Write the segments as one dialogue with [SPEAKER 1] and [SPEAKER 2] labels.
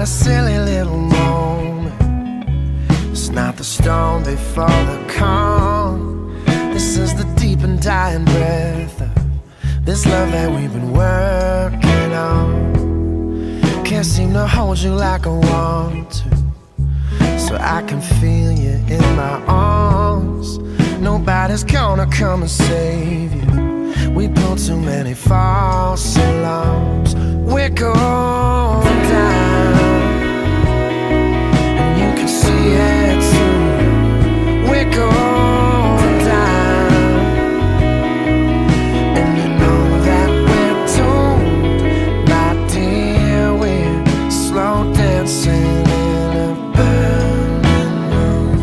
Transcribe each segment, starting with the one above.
[SPEAKER 1] a silly little moment. It's not the storm before the calm. This is the deep and dying breath of this love that we've been working on. Can't seem to hold you like I want to, so I can feel you in my arms. Nobody's gonna come and save you. We built too many false alarms. We're going down, and you can see it too. We're going down, and you know that we're doomed, my dear. We're slow dancing in a burning room.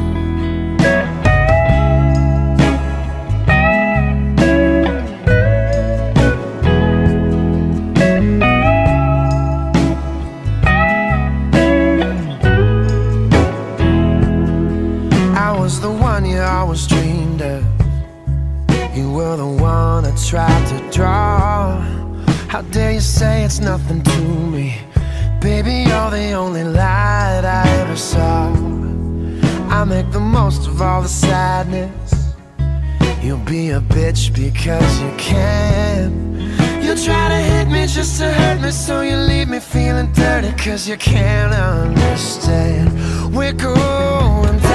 [SPEAKER 1] I was the one you always dreamed of. You were the one I tried to draw. How dare you say it's nothing to me? Baby, you're the only light I ever saw. I make the most of all the sadness. You'll be a bitch because you can. You try to hit me just to hurt me, so you leave me feeling dirty, cause you can't understand. We're going down.